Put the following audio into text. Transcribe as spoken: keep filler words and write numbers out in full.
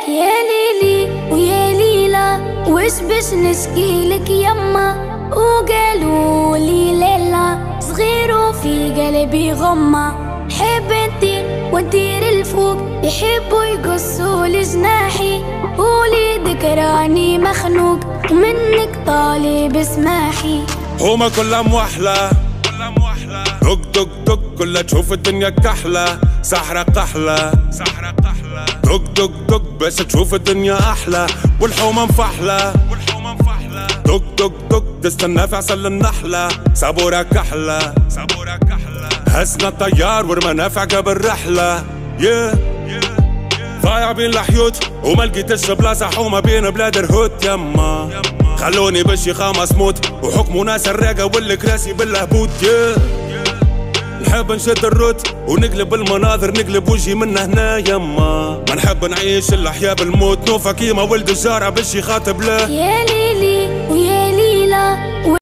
يا ليلي ويا ليلى وش بش نشكيلك يما، وقالوا لي ليلى صغير وفي قلبي غمة، حب نطير ونطير الفوق يحبوا يقصوا لجناحي، وليدك راني مخنوق ومنك طالب اسماحي. هما كلها موحلة دق دق دق كلها تشوف الدنيا كحلة، سحرة قحلة سحرة قحلة دق دق دق باش تشوف الدنيا أحلى، والحومة مفحلة والحومة مفحلة دق دق دق تستنى في عسل النحلة، صبورة كحلة صبورة كحلة هزنا الطيار ورمانا في عقب الرحلة. yeah. ضايع بين الحيوت وما لقيتش بلاصة حومة بين بلاد رهوت يما، خلوني بالشيخة مصموت وحكموا ناس الراقة والكراسي بالهبوط. yeah. نحب نشد الروت ونقلب المناظر نقلب وجهي من هنا يما، ما نحب نعيش الأحياء بالموت، نوفا كيما ولد الجارة بالشي خاطب له. يا ليلي